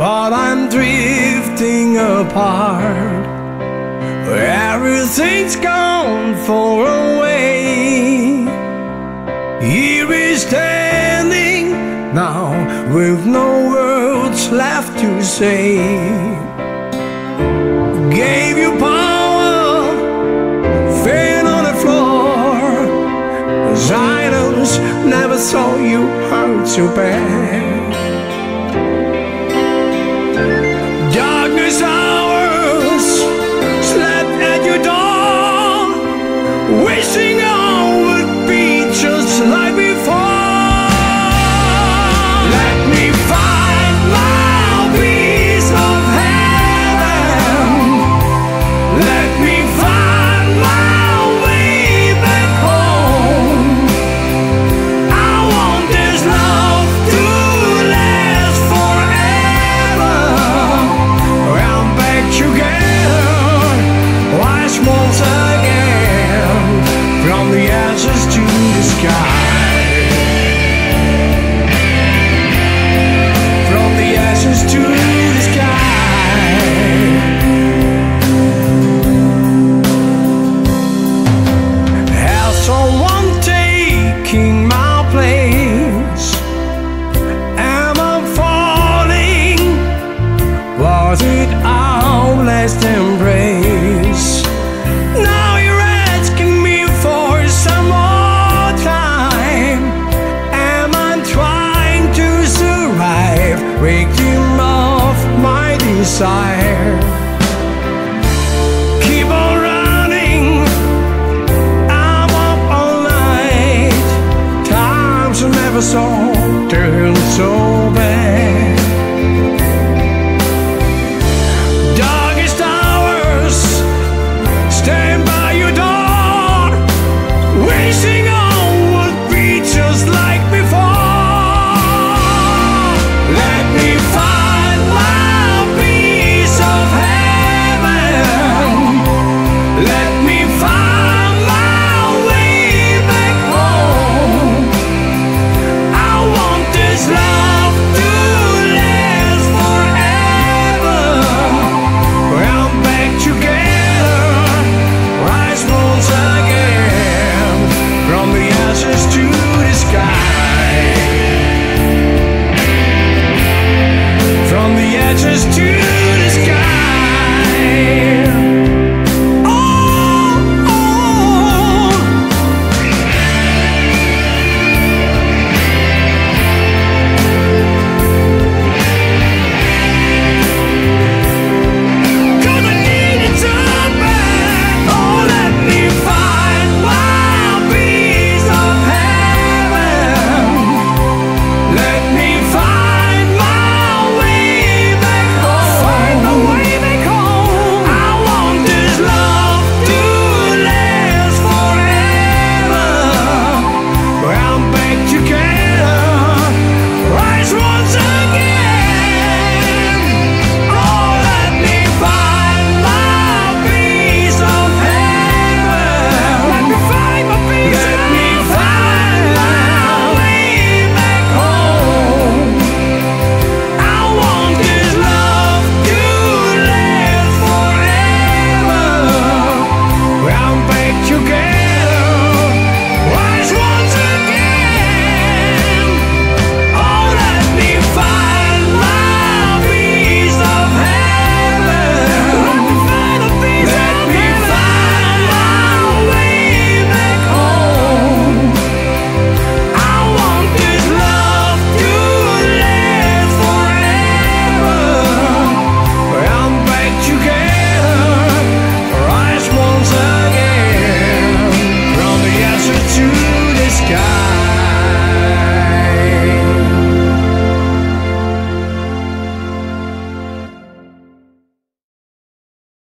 but I'm drifting apart. Everything's gone far away. Here is standing now with no words left to say. Gave you power, fell on the floor. Silence never saw you hurt so bad. Darkness hours slept at your door, wishing all would be just like before. Let me find my piece of heaven. Let me find my way back home. I want this love to last forever. I'm back together once again, from the ashes to the sky. From the ashes to the sky. Has someone taking my place? Am I falling? Was it our last embrace? Now you're asking me for some more time. Am I trying to survive, waking off my desire? Keep on running, I'm up all night. Times are never so turn so